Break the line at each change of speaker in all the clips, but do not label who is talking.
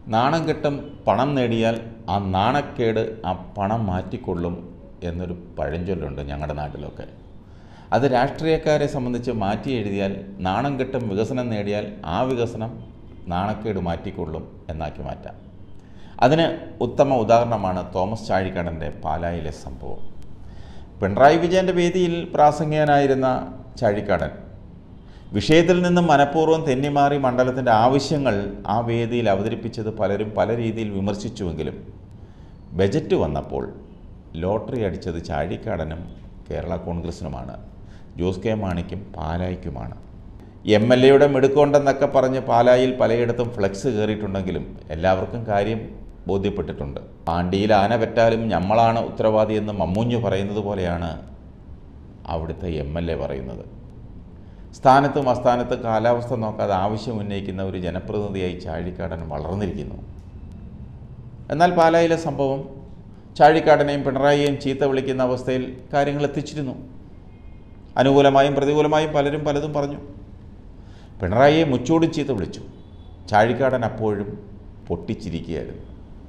നാണം കെട്ടും പണം നേടിയാൽ ആ നാണക്കേട് ആ പണം മാറ്റിക്കൊള്ളും എന്നൊരു പഴഞ്ചൊല്ലുണ്ട് ഞങ്ങളുടെ നാട്ടിലൊക്കെ. അത് രാഷ്ട്രീയക്കാരെ സംബന്ധിച്ച് മാറ്റി എഴുതിയാൽ നാണം കെട്ടും വികസനം നേടിയാൽ ആ വികസനം നാണക്കേട് മാറ്റിക്കൊള്ളും എന്നാക്കി മാറ്റാം. അതിന് ഉത്തമ ഉദാഹരണമാണ് തോമസ് ചാഴികാടൻ്റെ പാലായിലെ സംഭവം. പിണറായി വിജയൻ്റെ വേദിയിൽ പ്രാസംഗികനായിരുന്ന ചാഴികാടൻ വിഷയത്തിൽ നിന്നും മനഃപൂർവ്വം തെന്നിമാറി മണ്ഡലത്തിൻ്റെ ആവശ്യങ്ങൾ ആ വേദിയിൽ അവതരിപ്പിച്ചത് പലരും പല രീതിയിൽ വിമർശിച്ചുവെങ്കിലും ബജറ്റ് വന്നപ്പോൾ ലോട്ടറി അടിച്ചത് ചാഴികാടനും കേരള കോൺഗ്രസിനുമാണ്, ജോസ് കെ മാണിക്കും പാലായ്ക്കുമാണ്. MLA മിടുക്കൊണ്ടെന്നൊക്കെ പറഞ്ഞ് പാലായിൽ പലയിടത്തും ഫ്ലെക്സ് കയറിയിട്ടുണ്ടെങ്കിലും എല്ലാവർക്കും കാര്യം ബോധ്യപ്പെട്ടിട്ടുണ്ട്. പാണ്ടിയിൽ ആന പെറ്റാലും ഞമ്മളാണ് ഉത്തരവാദിയെന്ന് മമ്മൂഞ്ഞ് പറയുന്നത് പോലെയാണ് അവിടുത്തെ MLA പറയുന്നത്. സ്ഥാനത്തും അസ്ഥാനത്തും കാലാവസ്ഥ നോക്കാതെ ആവശ്യം ഉന്നയിക്കുന്ന ഒരു ജനപ്രതിനിധിയായി ചാഴികാടൻ വളർന്നിരിക്കുന്നു. എന്നാൽ പാലായിലെ സംഭവം ചാഴികാടനെയും പിണറായിയെയും ചീത്ത വിളിക്കുന്ന അവസ്ഥയിൽ കാര്യങ്ങൾ എത്തിച്ചിരുന്നു. അനുകൂലമായും പ്രതികൂലമായും പലരും പലതും പറഞ്ഞു. പിണറായിയെ മുച്ചോടും ചീത്ത വിളിച്ചു. ചാഴികാടൻ അപ്പോഴും പൊട്ടിച്ചിരിക്കുകയായിരുന്നു.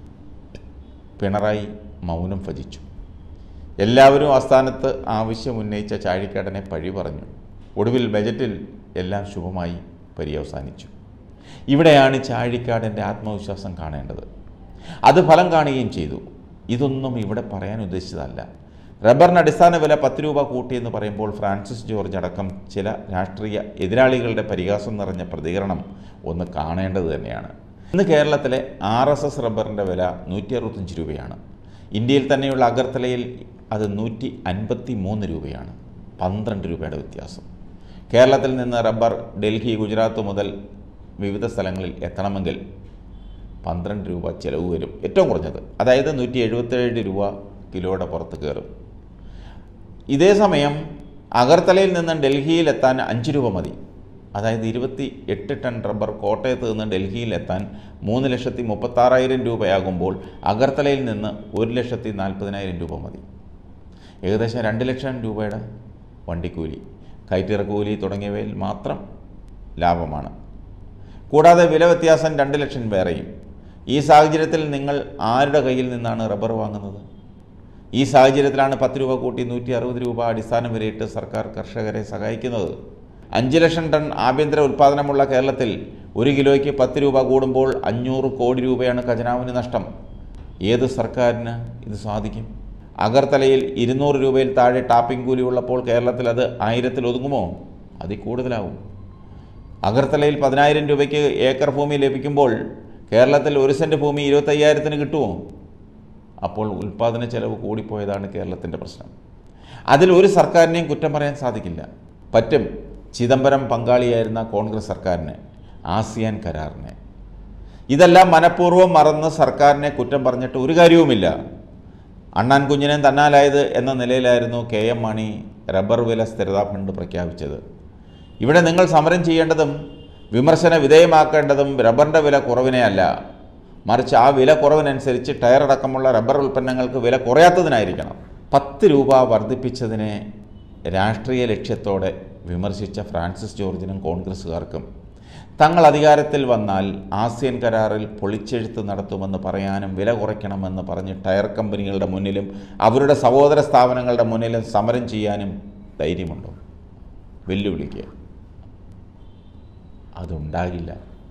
പിണറായി മൗനം ഭജിച്ചു. എല്ലാവരും ആസ്ഥാനത്ത് ആവശ്യം ഉന്നയിച്ച ചാഴികാടനെ പഴി പറഞ്ഞു. ഒടുവിൽ ബജറ്റിൽ എല്ലാം ശുഭമായി പര്യവസാനിച്ചു. ഇവിടെയാണ് ചാഴികാടൻ്റെ ആത്മവിശ്വാസം കാണേണ്ടത്. അത് ഫലം കാണുകയും ചെയ്തു. ഇതൊന്നും ഇവിടെ പറയാൻ ഉദ്ദേശിച്ചതല്ല. റബ്ബറിന് അടിസ്ഥാന വില 10 രൂപ കൂട്ടിയെന്ന് പറയുമ്പോൾ ഫ്രാൻസിസ് ജോർജ് അടക്കം ചില രാഷ്ട്രീയ എതിരാളികളുടെ പരിഹാസം നിറഞ്ഞ പ്രതികരണം ഒന്ന് കാണേണ്ടത് തന്നെയാണ്. ഇന്ന് കേരളത്തിലെ RSS റബ്ബറിൻ്റെ വില 165 രൂപയാണ്. ഇന്ത്യയിൽ തന്നെയുള്ള അഗർത്തലയിൽ അത് 153 രൂപയാണ്. 12 രൂപയുടെ വ്യത്യാസം. കേരളത്തിൽ നിന്ന് റബ്ബർ ഡൽഹി, ഗുജറാത്ത് മുതൽ വിവിധ സ്ഥലങ്ങളിൽ എത്തണമെങ്കിൽ 12 രൂപ ചിലവ് വരും, ഏറ്റവും കുറഞ്ഞത്. അതായത് 177 രൂപ കിലോയുടെ പുറത്ത് കയറും. ഇതേ സമയം അഗർത്തലയിൽ നിന്ന് ഡൽഹിയിലെത്താൻ 5 രൂപ മതി. അതായത് 28 ടൺ റബ്ബർ കോട്ടയത്ത് നിന്ന് ഡൽഹിയിലെത്താൻ 3,36,000 രൂപയാകുമ്പോൾ അഗർത്തലയിൽ നിന്ന് 1,40,40,000 രൂപ മതി. ഏകദേശം 2 ലക്ഷം രൂപയുടെ വണ്ടിക്കൂലി, കയറ്റിറക്കൂലി തുടങ്ങിയവയിൽ മാത്രം ലാഭമാണ്. കൂടാതെ വില വ്യത്യാസം 2 ലക്ഷം വേറെയും. ഈ സാഹചര്യത്തിൽ നിങ്ങൾ ആരുടെ കയ്യിൽ നിന്നാണ് റബ്ബർ വാങ്ങുന്നത്? ഈ സാഹചര്യത്തിലാണ് 10 രൂപ കൂട്ടി 160 രൂപ അടിസ്ഥാന വിലയിട്ട് സർക്കാർ കർഷകരെ സഹായിക്കുന്നത്. 5 ലക്ഷം ടൺ ആഭ്യന്തര ഉൽപ്പാദനമുള്ള കേരളത്തിൽ 1 കിലോയ്ക്ക് 10 രൂപ കൂടുമ്പോൾ 500 കോടി രൂപയാണ് ഖജനാവിന് നഷ്ടം. ഏത് സർക്കാരിന് ഇത് സാധിക്കും? അഗർത്തലയിൽ 200 രൂപയിൽ താഴെ ടാപ്പിംഗ് കൂലി ഉള്ളപ്പോൾ കേരളത്തിൽ അത് 1000-ൽ ഒതുങ്ങുമോ? അതിൽ കൂടുതലാവും. അഗർത്തലയിൽ 10,000 രൂപയ്ക്ക് ഏക്കർ ഭൂമി ലഭിക്കുമ്പോൾ കേരളത്തിൽ 1 സെൻറ്റ് ഭൂമി 25,000-ന് കിട്ടുമോ? അപ്പോൾ ഉൽപ്പാദന ചെലവ് കൂടിപ്പോയതാണ് കേരളത്തിൻ്റെ പ്രശ്നം. അതിൽ ഒരു സർക്കാരിനെയും കുറ്റം പറയാൻ സാധിക്കില്ല. പറ്റും ചിദംബരം പങ്കാളിയായിരുന്ന കോൺഗ്രസ് സർക്കാരിനെ, ആസിയാൻ കരാറിനെ. ഇതെല്ലാം മനഃപൂർവ്വം മറന്ന് സർക്കാരിനെ കുറ്റം പറഞ്ഞിട്ട് ഒരു കാര്യവുമില്ല. അണ്ണാൻ കുഞ്ഞിനെ തന്നാലായത് എന്ന നിലയിലായിരുന്നു KM മാണി റബ്ബർ വില സ്ഥിരതാ ഫണ്ട് പ്രഖ്യാപിച്ചത്. ഇവിടെ നിങ്ങൾ സമരം ചെയ്യേണ്ടതും വിമർശന വിധേയമാക്കേണ്ടതും റബ്ബറിൻ്റെ വില കുറവിനെയല്ല, മറിച്ച് ആ വില കുറവിനനുസരിച്ച് ടയർ അടക്കമുള്ള റബ്ബർ ഉൽപ്പന്നങ്ങൾക്ക് വില കുറയാത്തതിനായിരിക്കണം. 10 രൂപ വർദ്ധിപ്പിച്ചതിനെ രാഷ്ട്രീയ ലക്ഷ്യത്തോടെ വിമർശിച്ച ഫ്രാൻസിസ് ജോർജിനും കോൺഗ്രസ്സുകാർക്കും തങ്ങൾ അധികാരത്തിൽ വന്നാൽ ആസിയൻ കരാറിൽ പൊളിച്ചെഴുത്ത് നടത്തുമെന്ന് പറയാനും വില കുറയ്ക്കണമെന്ന് പറഞ്ഞ് ടയർ കമ്പനികളുടെ മുന്നിലും അവരുടെ സഹോദര സ്ഥാപനങ്ങളുടെ മുന്നിലും സമരം ചെയ്യാനും ധൈര്യമുണ്ടോ? വെല്ലുവിളിക്കുക. അതുണ്ടാകില്ല.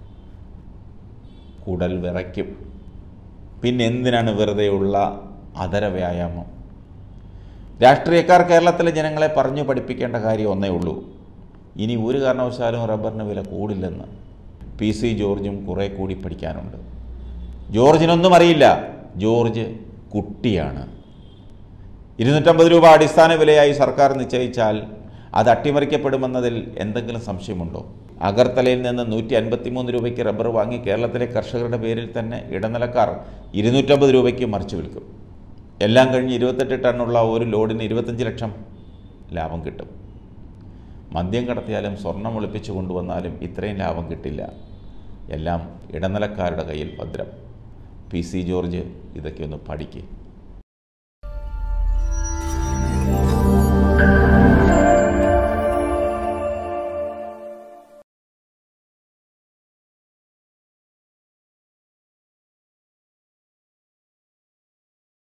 കുടൽ വിറയ്ക്കും. പിന്നെ എന്തിനാണ് വെറുതെയുള്ള അധര വ്യായാമം? രാഷ്ട്രീയക്കാർ കേരളത്തിലെ ജനങ്ങളെ പറഞ്ഞു പഠിപ്പിക്കേണ്ട കാര്യം ഒന്നേ ഉള്ളൂ. ഇനി ഒരു കാരണവശാലും റബ്ബറിന് വില കൂടില്ലെന്ന്. PC ജോർജും കുറേ കൂടി പഠിക്കാനുണ്ട്. ജോർജിനൊന്നും അറിയില്ല. ജോർജ് കുട്ടിയാണ്. 250 രൂപ അടിസ്ഥാന വിലയായി സർക്കാർ നിശ്ചയിച്ചാൽ അത് അട്ടിമറിക്കപ്പെടുമെന്നതിൽ എന്തെങ്കിലും സംശയമുണ്ടോ? അഗർത്തലയിൽ നിന്ന് 153 രൂപയ്ക്ക് റബ്ബർ വാങ്ങി കേരളത്തിലെ കർഷകരുടെ പേരിൽ തന്നെ ഇടനിലക്കാർ 250 രൂപയ്ക്ക് മറിച്ചു വിൽക്കും. എല്ലാം കഴിഞ്ഞ് 28 ടണ്ണുള്ള ഒരു ലോഡിന് 25 ലക്ഷം ലാഭം കിട്ടും. മദ്യം കടത്തിയാലും സ്വർണം ഒളിപ്പിച്ചു കൊണ്ടുവന്നാലും ഇത്രയും ലാഭം കിട്ടില്ല. എല്ലാം ഇടനിലക്കാരുടെ കയ്യിൽ ഭദ്രം. PC ജോർജ് ഇതൊക്കെ ഒന്ന് പഠിക്കുക.